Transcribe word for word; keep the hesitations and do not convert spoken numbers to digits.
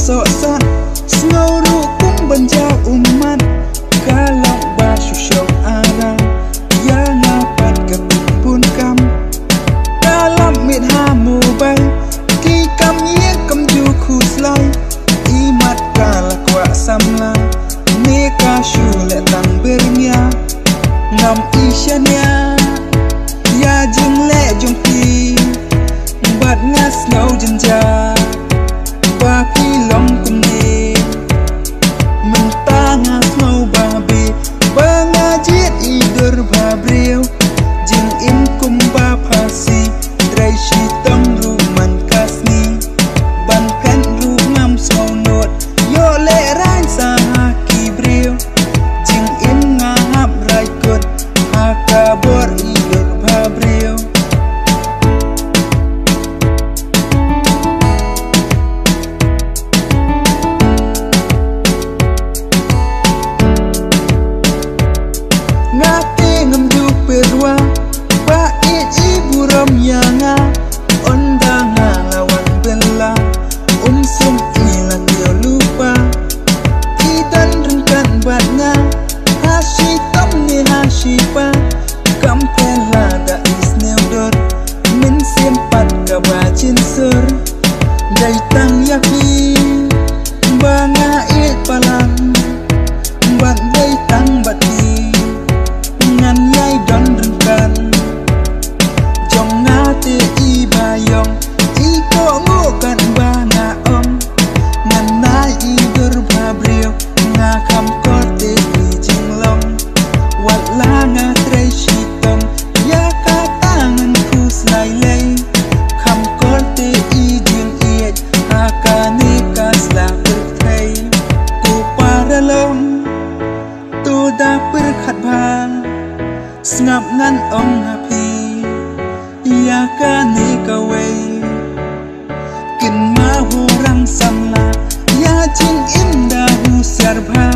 sosan Snoru kum banjau umat Kalau basu syok arah Ya ngapat kepun kam Dalam mit hamu bay Ki kam ye kam ju khuslai Imat kala kwa samla Meka syule tang bernya Ngam isyanya Ya jeng le jeng pi Bat ngas ngau jenja Baki long kuning Mentah ngas ngau babi Bangajit idur babriu Jeng im kumba pasi Drai syitong ruman kasni Bankan rumam sonot Yo le rain sahaki briu Jeng im ngahap raikut Hakabor idur babriu Ngati ngemju perwa Bait ibu rom yanga Ondanga lawan bela Umsum ila kio lupa Idan rengkan batnya Hashi tom ni hashi pa Kampela da isneudor Min simpat kabacin sur Daitang yaki Banga it palang Bat daitang bati Ngan yai don rengkan Jong ngate i bayong I ko ngukan banga om Ngan nai i dur babriu Nga kam kote i jinglong Wat la nga trai syitong Ya katangan ku slai lay Kam kote i jing iet Hakane kasla bertrai Ku paralong Tu da berkat bang Ngap ngan ong hapi Ya kani kawai Kin mahu rang samla Ya jing indah hu siar bha